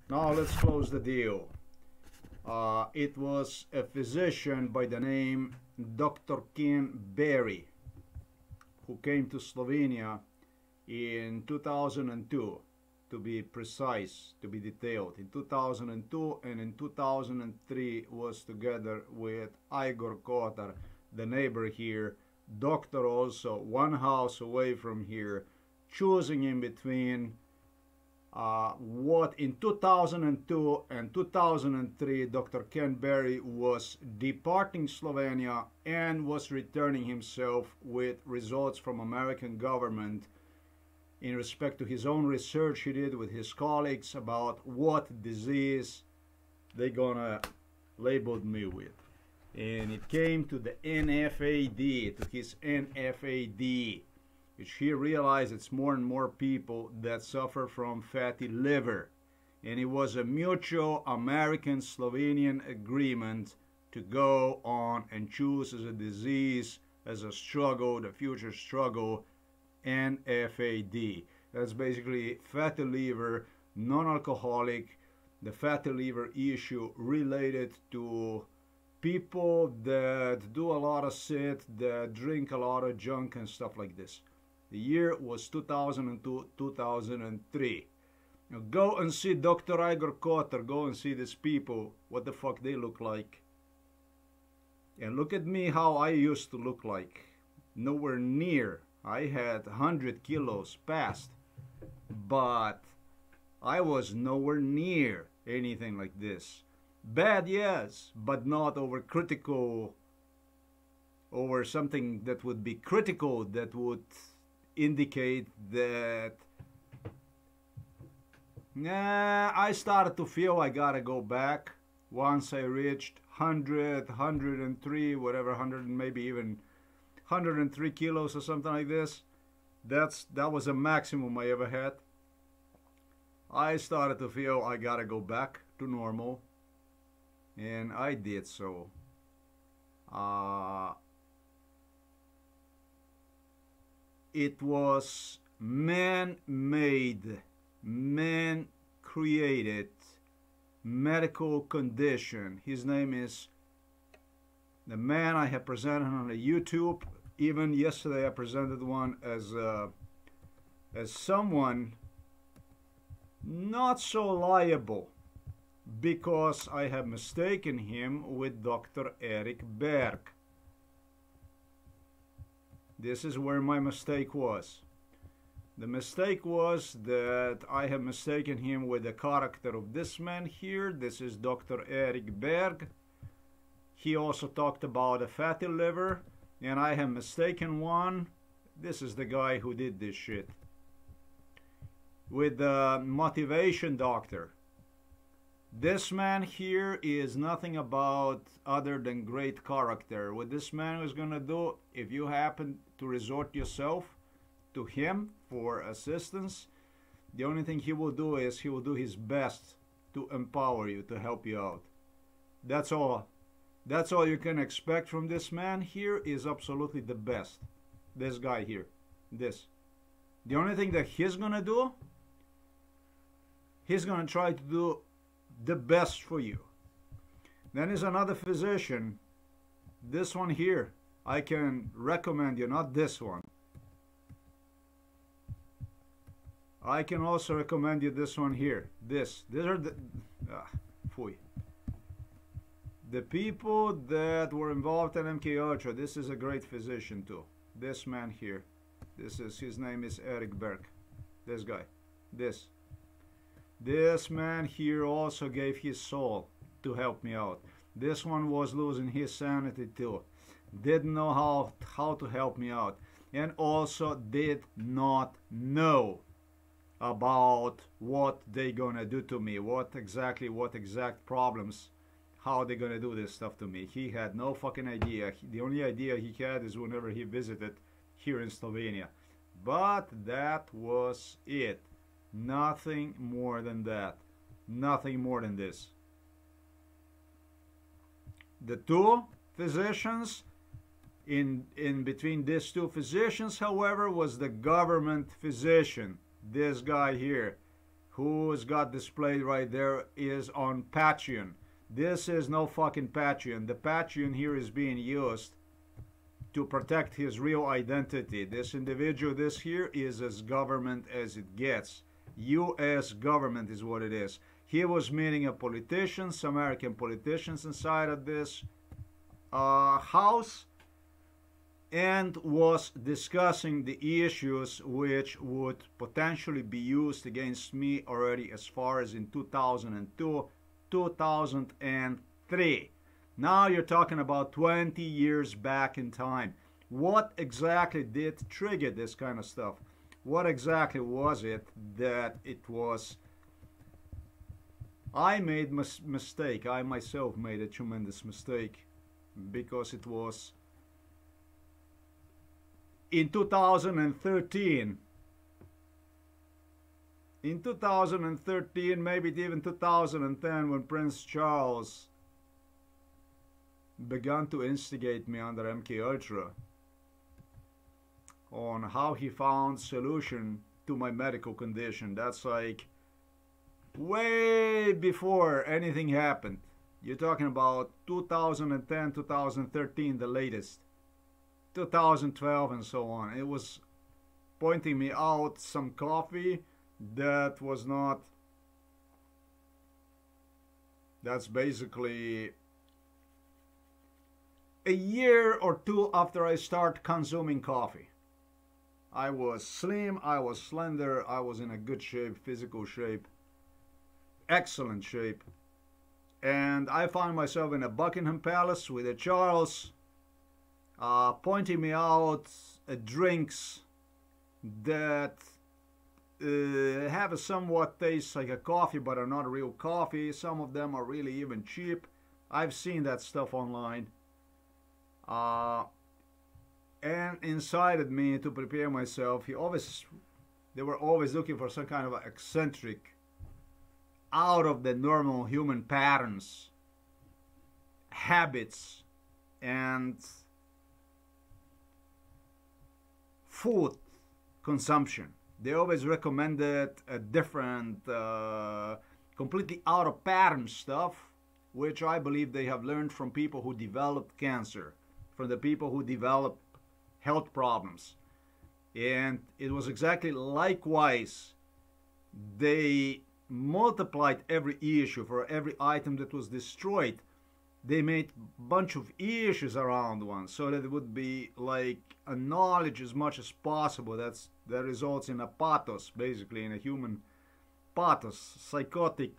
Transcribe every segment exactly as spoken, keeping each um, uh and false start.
Now let's close the deal. Uh, it was a physician by the name Doctor Ken Berry who came to Slovenia in two thousand two, to be precise, to be detailed. In two thousand two, and in two thousand three was together with Igor Kotar, the neighbor here, doctor also, one house away from here, choosing in between uh, what in two thousand two and two thousand three Doctor Ken Berry was departing Slovenia and was returning himself with results from American government in respect to his own research he did with his colleagues about what disease they gonna label me with. And it came to the N F A D, to his N F A D, which he realized it's more and more people that suffer from fatty liver. And it was a mutual American-Slovenian agreement to go on and choose as a disease, as a struggle, the future struggle, N F A D. That's basically fatty liver, non-alcoholic, the fatty liver issue related to people that do a lot of sit, that drink a lot of junk and stuff like this. The year was two thousand two, two thousand three. Now go and see Doctor Igor Kotar, go and see these people, what the fuck they look like. And look at me how I used to look like. Nowhere near. I had one hundred kilos past, but I was nowhere near anything like this. Bad, yes, but not over critical, over something that would be critical, that would indicate that, nah, I started to feel I gotta go back once I reached one hundred, one hundred three, whatever, one hundred, maybe even one hundred three kilos or something like this. That's that was a maximum I ever had. I started to feel I gotta go back to normal, and I did so. Uh, it was man-made, man-created medical condition. His name is the man I have presented on the YouTube. Even yesterday I presented one as uh, as someone not so liable, because I have mistaken him with Doctor Eric Berg. This is where my mistake was. The mistake was that I have mistaken him with the character of this man here. This is Doctor Eric Berg. He also talked about a fatty liver, and I have mistaken one. This is the guy who did this shit. With the motivation doctor. This man here is nothing about other than great character. What this man is gonna do, if you happen to resort yourself to him for assistance, the only thing he will do is he will do his best to empower you, to help you out. That's all. That's all you can expect from this man here. Is absolutely the best. This guy here. This. The only thing that he's gonna do, he's gonna try to do the best for you. Then is another physician. This one here, I can recommend you, not this one. I can also recommend you this one here. This. These are the... Ah, fui. The people that were involved in M K Ultra, this is a great physician too. This man here. This is, his name is Eric Berg. This guy. This. This man here also gave his soul to help me out. This one was losing his sanity too. Didn't know how, how to help me out. And also did not know about what they gonna do to me. What exactly, what exact problems, how they gonna do this stuff to me. He had no fucking idea. He, the only idea he had is whenever he visited here in Slovenia. But that was it. Nothing more than that. Nothing more than this. The two physicians, in, in between these two physicians, however, was the government physician. This guy here, who's got displayed right there is on Patreon. This is no fucking Patreon. The Patreon here is being used to protect his real identity. This individual, this here, is as government as it gets. U S government is what it is. He was meeting a politicians, American politicians inside of this uh, house, and was discussing the issues which would potentially be used against me already as far as in two thousand two, two thousand three. Now you're talking about twenty years back in time. What exactly did trigger this kind of stuff? What exactly was it that it was? I made mis mistake. I myself made a tremendous mistake, because it was in two thousand thirteen. In two thousand thirteen, maybe even two thousand ten, when Prince Charles began to instigate me under M K Ultra on how he found solution to my medical condition. That's like way before anything happened. You're talking about two thousand ten, two thousand thirteen, the latest, two thousand twelve, and so on. It was pointing me out some coffee that was not, that's basically a year or two after I start consuming coffee. I was slim, I was slender, I was in a good shape, physical shape, excellent shape. And I found myself in a Buckingham Palace with a Charles uh, pointing me out uh, drinks that uh, have a somewhat taste like a coffee but are not real coffee. Some of them are really even cheap. I've seen that stuff online. Uh, and incited me to prepare myself. He always, they were always looking for some kind of eccentric, out of the normal human patterns, habits, and food consumption. They always recommended a different, uh, completely out of pattern stuff, which I believe they have learned from people who developed cancer, from the people who develop health problems. And it was exactly likewise. They multiplied every issue. For every item that was destroyed, they made a bunch of issues around one, so that it would be like a knowledge as much as possible. That's that results in a pathos, basically, in a human pathos, psychotic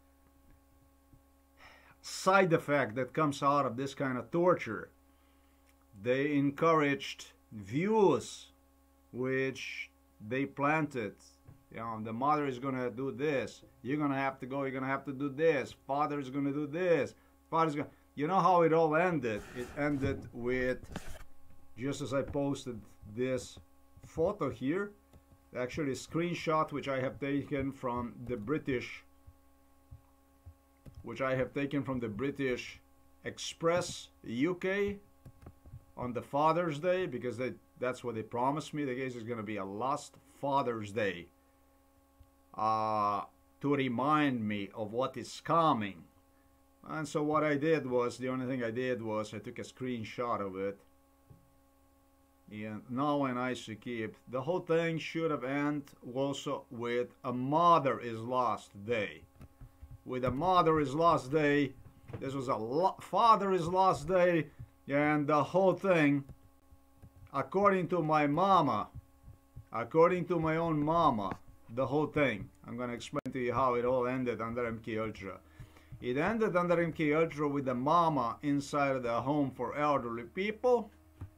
side effect that comes out of this kind of torture. They encouraged views which they planted. You know, the mother is gonna do this. You're gonna have to go. You're gonna have to do this. Father is gonna do this. Father's gonna. You know how it all ended? It ended with, just as I posted this photo here, actually a screenshot which I have taken from the British, which I have taken from the British Express U K on the Father's Day, because they, that's what they promised me. The case is gonna be a last Father's Day. Uh, to remind me of what is coming. And so what I did was, the only thing I did was I took a screenshot of it. And now when I keep, the whole thing should have ended also with a Mother is Lost Day. With a Mother is Lost Day, this was a lo Father is Lost Day, and the whole thing, according to my mama, according to my own mama, the whole thing. I'm going to explain to you how it all ended under M K Ultra. It ended under M K Ultra with the mama inside of the home for elderly people.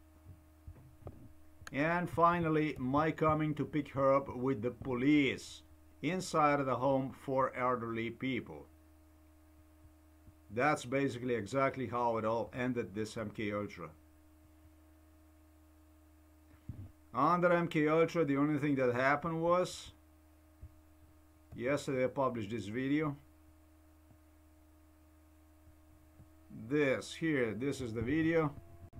And finally, my coming to pick her up with the police inside of the home for elderly people. That's basically exactly how it all ended, this M K Ultra. Under M K Ultra, the only thing that happened was, yesterday I published this video. This here, this is the video.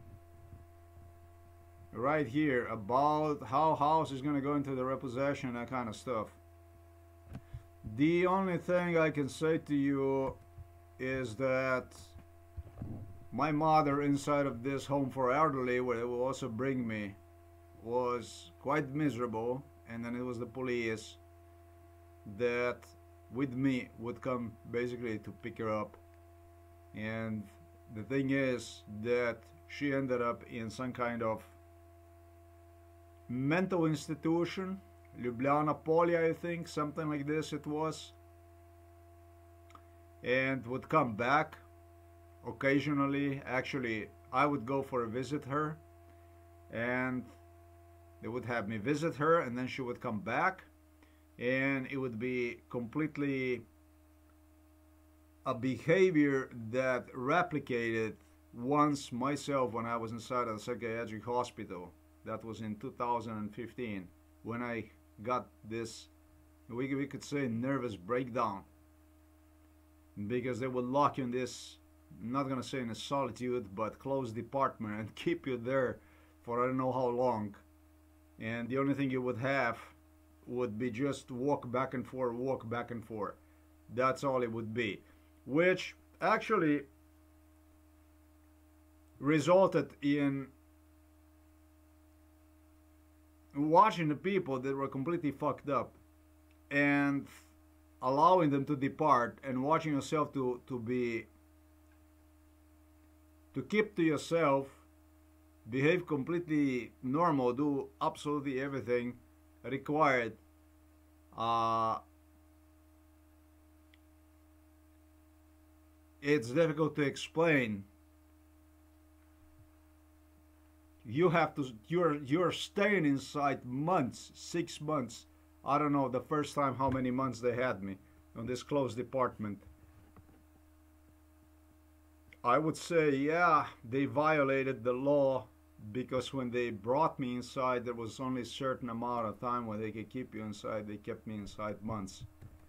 Right here, about how house is going to go into the repossession, that kind of stuff. The only thing I can say to you is that my mother inside of this home for elderly, where they will also bring me, was quite miserable, and then it was the police that with me would come basically to pick her up. And the thing is that she ended up in some kind of mental institution, Ljubljana Poli, I think, something like this it was, and would come back occasionally. Actually, I would go for a visit her, and they would have me visit her, and then she would come back, and it would be completely a behavior that replicated once myself when I was inside of the psychiatric hospital. That was in two thousand fifteen when I got this, we, we could say, nervous breakdown, because they would lock you in this, I'm not gonna say in a solitude, but closed department, and keep you there for I don't know how long. And the only thing you would have would be just walk back and forth, walk back and forth. That's all it would be, which actually resulted in watching the people that were completely fucked up and allowing them to depart, and watching yourself to, to be, to keep to yourself, behave completely normal, do absolutely everything required. Uh, it's difficult to explain. You have to, you're, you're staying inside months, six months. I don't know the first time how many months they had me on this closed department. I would say, yeah, they violated the law, because when they brought me inside, there was only a certain amount of time when they could keep you inside. They kept me inside months.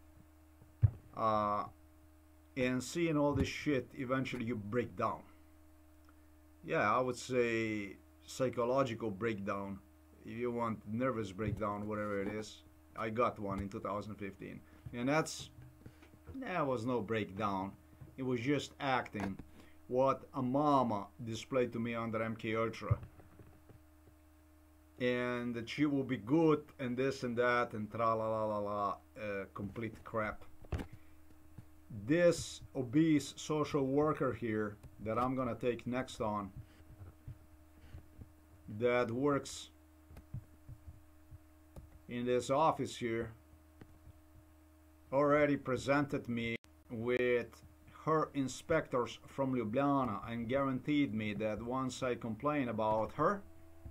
Uh, and seeing all this shit, eventually you break down. Yeah, I would say psychological breakdown. If you want nervous breakdown, whatever it is. I got one in two thousand fifteen. And that's, that was no breakdown. It was just acting what a mama displayed to me under M K Ultra. And that she will be good and this and that and tra la la la la, uh, complete crap. This obese social worker here that I'm gonna take next on, that works in this office here, already presented me with her inspectors from Ljubljana and guaranteed me that once I complain about her,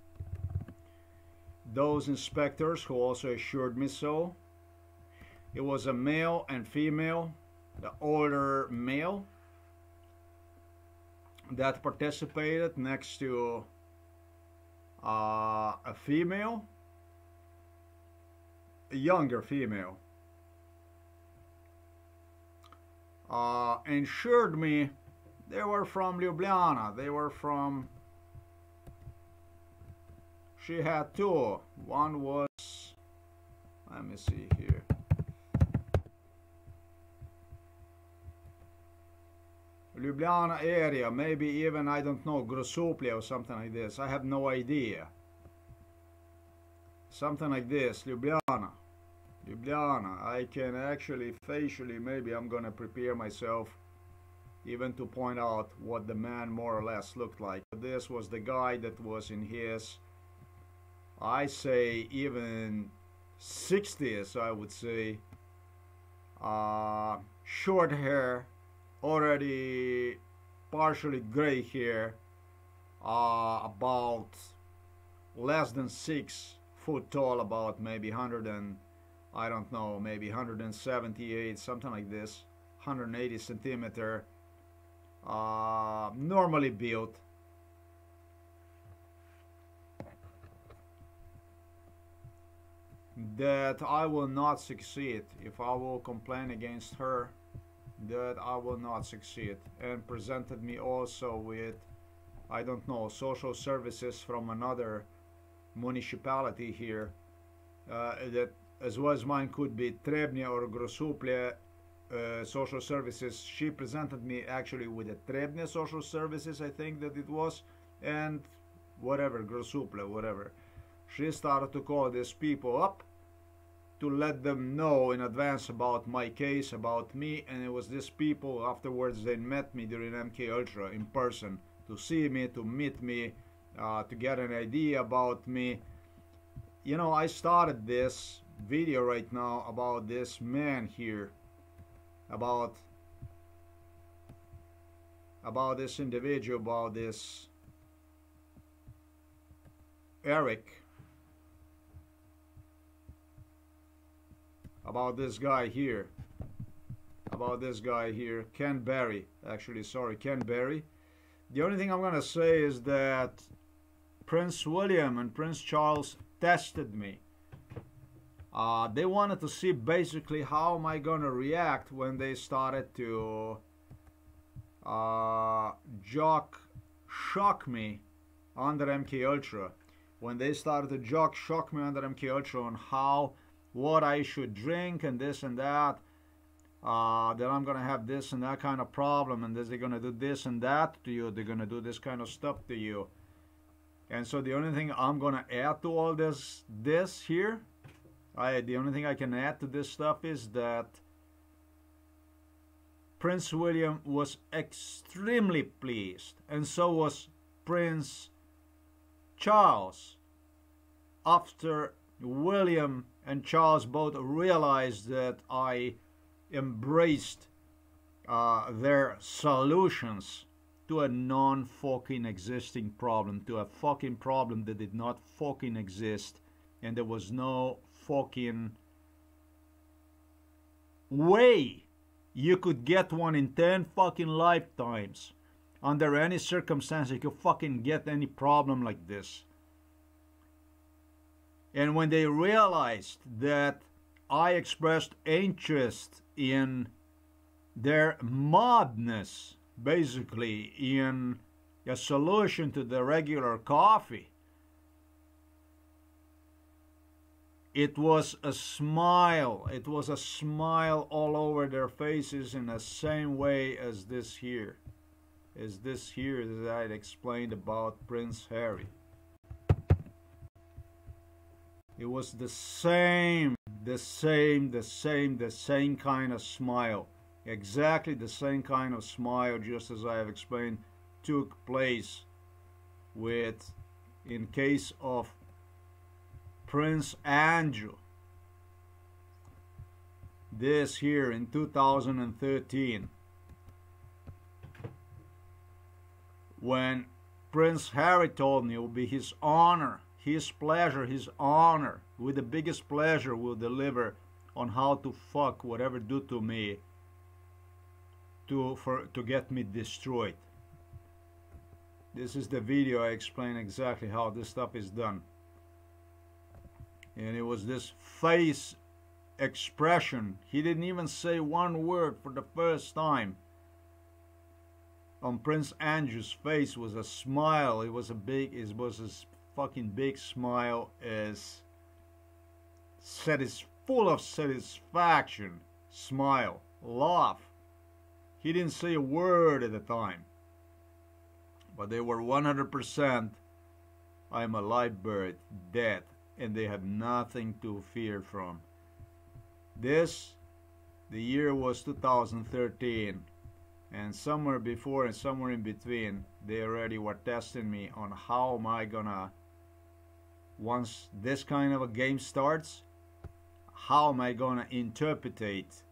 those inspectors, who also assured me so, it was a male and female, the older male that participated next to uh, a female, a younger female, uh, ensured me they were from Ljubljana. They were from, she had two. One was, let me see here, Ljubljana area, maybe even, I don't know, Grosuplje or something like this. I have no idea. Something like this, Ljubljana. Ljubljana. I can actually facially, maybe I'm gonna prepare myself even to point out what the man more or less looked like. This was the guy that was in his, I say, even sixties, I would say. Uh, short hair, already partially gray hair, uh, about less than six foot tall, about maybe one hundred and, I don't know, maybe one hundred seventy-eight, something like this, one hundred eighty centimeter, uh, normally built. That I will not succeed if I will complain against her, that I will not succeed, and presented me also with, I don't know, social services from another municipality here, uh, that as well as mine could be Trebnje or Grosuplje uh, social services. She presented me actually with a Trebnje social services, I think that it was, and whatever, Grosuplje, whatever. She started to call these people up to let them know in advance about my case, about me, and it was these people afterwards, they met me during M K Ultra in person to see me, to meet me, uh, to get an idea about me. You know, I started this video right now about this man here, about about this individual, about this Eric, about this guy here, about this guy here, Ken Berry, actually, sorry, Ken Berry. The only thing I'm gonna say is that Prince William and Prince Charles tested me. Uh, they wanted to see basically how am I gonna react when they started to uh, jock shock me under M K Ultra. When they started to jock shock me under M K Ultra on how, what I should drink and this and that, uh, that I'm gonna have this and that kind of problem, and they're gonna do this and that to you, they're gonna do this kind of stuff to you. And so the only thing I'm gonna add to all this, this here, I, the only thing I can add to this stuff is that Prince William was extremely pleased, and so was Prince Charles, after William and Charles both realized that I embraced uh, their solutions to a non-fucking existing problem, to a fucking problem that did not fucking exist, and there was no fucking way you could get one in ten fucking lifetimes. Under any circumstance you could fucking get any problem like this. And when they realized that I expressed interest in their madness, basically in a solution to the regular coffee, it was a smile. It was a smile all over their faces in the same way as this here. As this here that I had explained about Prince Harry. It was the same, the same, the same, the same kind of smile. Exactly the same kind of smile, just as I have explained, took place with, in case of Prince Andrew. This here in two thousand thirteen. When Prince Harry told me it would be his honor, his pleasure, his honor, with the biggest pleasure will deliver on how to fuck whatever do to me to for to get me destroyed. This is the video I explain exactly how this stuff is done. And it was this face expression. He didn't even say one word for the first time. On Prince Andrew's face was a smile. It was a big, it was a fucking big smile, as satis full of satisfaction. Smile, laugh. He didn't say a word at the time, but they were one hundred percent. I'm a live bird, dead, and they had nothing to fear from. This, the year was two thousand thirteen. And somewhere before and somewhere in between, they already were testing me on how am I gonna, once this kind of a game starts, how am I gonna interpretate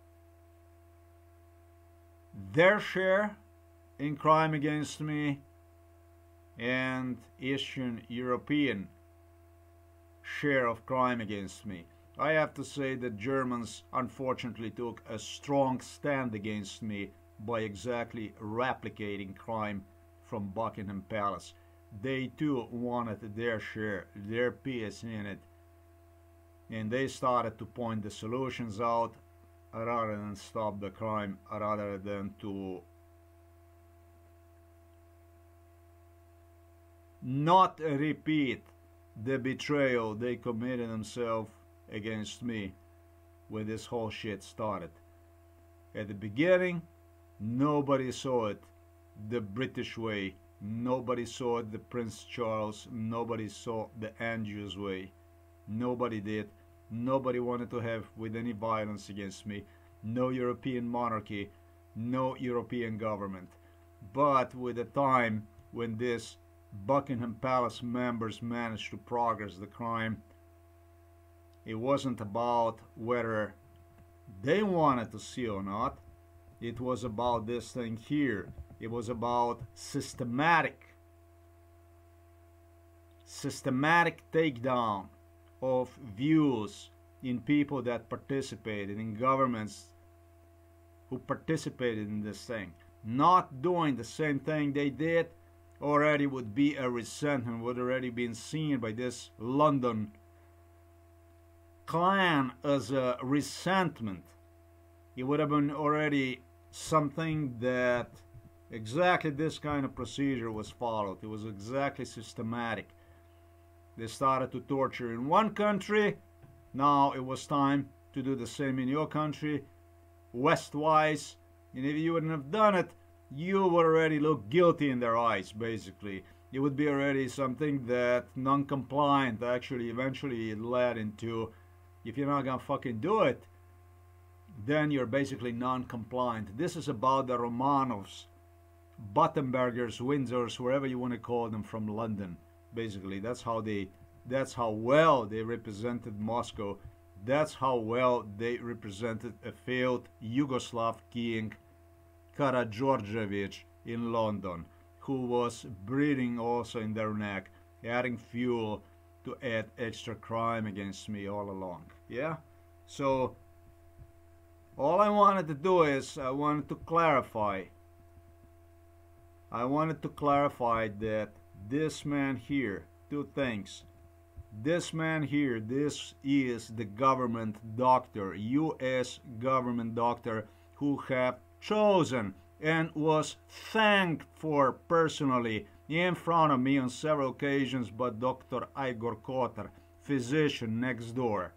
their share in crime against me and Eastern European share of crime against me. I have to say that Germans unfortunately took a strong stand against me by exactly replicating crime from Buckingham Palace. They too wanted their share, their piece in it, and they started to point the solutions out rather than stop the crime, rather than to not repeat the betrayal they committed themselves against me when this whole shit started. At the beginning, nobody saw it the British way. Nobody saw it the Prince Charles. Nobody saw the Andrews way. Nobody did. Nobody wanted to have with any violence against me. No European monarchy. No European government. But with the time when this Buckingham Palace members managed to progress the crime, it wasn't about whether they wanted to see or not. It was about this thing here. It was about systematic, systematic takedown of views in people that participated, in governments who participated in this thing. Not doing the same thing they did already would be a resentment, would already been seen by this London clan as a resentment. It would have been already something that exactly this kind of procedure was followed. It was exactly systematic. They started to torture in one country. Now it was time to do the same in your country, westwise. And if you wouldn't have done it, you would already look guilty in their eyes, basically. It would be already something that non-compliant actually eventually led into, if you're not gonna fucking do it, then you're basically non-compliant. This is about the Romanovs, Battenbergers, Windsors, wherever you want to call them, from London. Basically, that's how they, that's how well they represented Moscow. That's how well they represented a failed Yugoslav king, Karađorđević, in London, who was breathing also in their neck, adding fuel to add extra crime against me all along. Yeah? So, all I wanted to do is, I wanted to clarify. I wanted to clarify that this man here, two things. This man here, this is the government doctor, U S government doctor, who have chosen and was thanked for personally in front of me on several occasions by Doctor Igor Kotar, physician next door.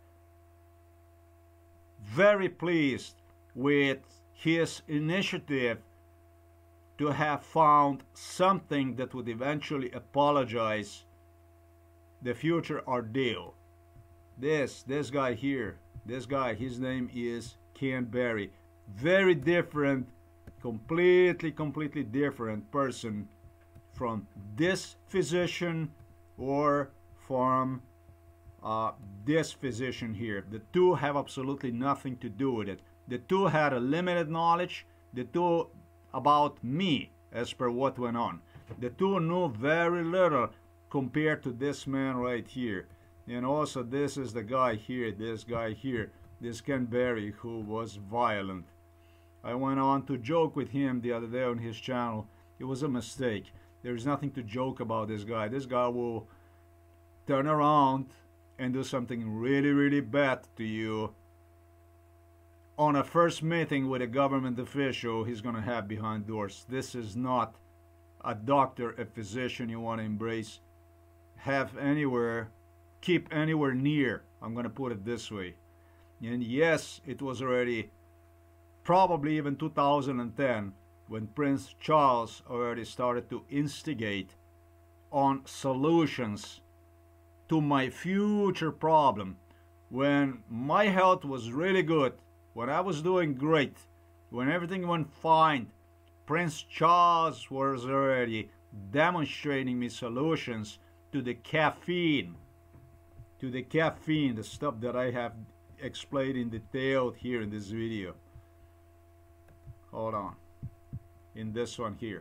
Very pleased with his initiative to have found something that would eventually apologize the future ordeal. This, this guy here, this guy, his name is Ken Berry. Very different, completely, completely different person from this physician or from uh, this physician here. The two have absolutely nothing to do with it. The two had a limited knowledge. The two about me, as per what went on. The two knew very little compared to this man right here. And also this is the guy here, this guy here, this Ken Berry, who was violent. I went on to joke with him the other day on his channel. It was a mistake. There's nothing to joke about this guy. This guy will turn around and do something really, really bad to you on a first meeting with a government official he's gonna have behind doors. This is not a doctor, a physician you want to embrace, have anywhere, keep anywhere near. I'm gonna put it this way. And yes, it was already probably even two thousand ten when Prince Charles already started to instigate on solutions to my future problem. When my health was really good, when I was doing great, when everything went fine, Prince Charles was already demonstrating me solutions to the caffeine, to the caffeine, the stuff that I have explained in detail here in this video. Hold on. In this one here.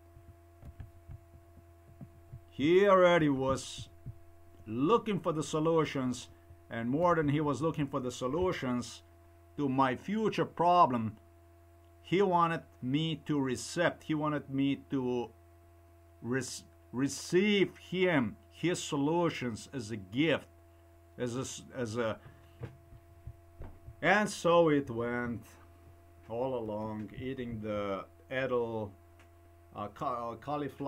He already was looking for the solutions, and more than he was looking for the solutions to my future problem, he wanted me to accept, he wanted me to res receive him, his solutions as a gift, as a, as a, and so it went all along, eating the edible uh, ca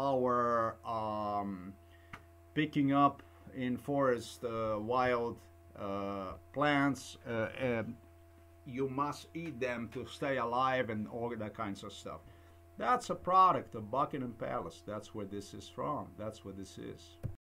cauliflower, um, picking up in forest uh, wild uh, plants. Uh, um, you must eat them to stay alive and all that kinds of stuff. That's a product of Buckingham Palace. That's where this is from. That's what this is.